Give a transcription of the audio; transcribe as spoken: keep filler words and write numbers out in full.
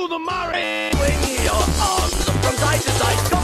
the Murray! Swing your arms from side to side.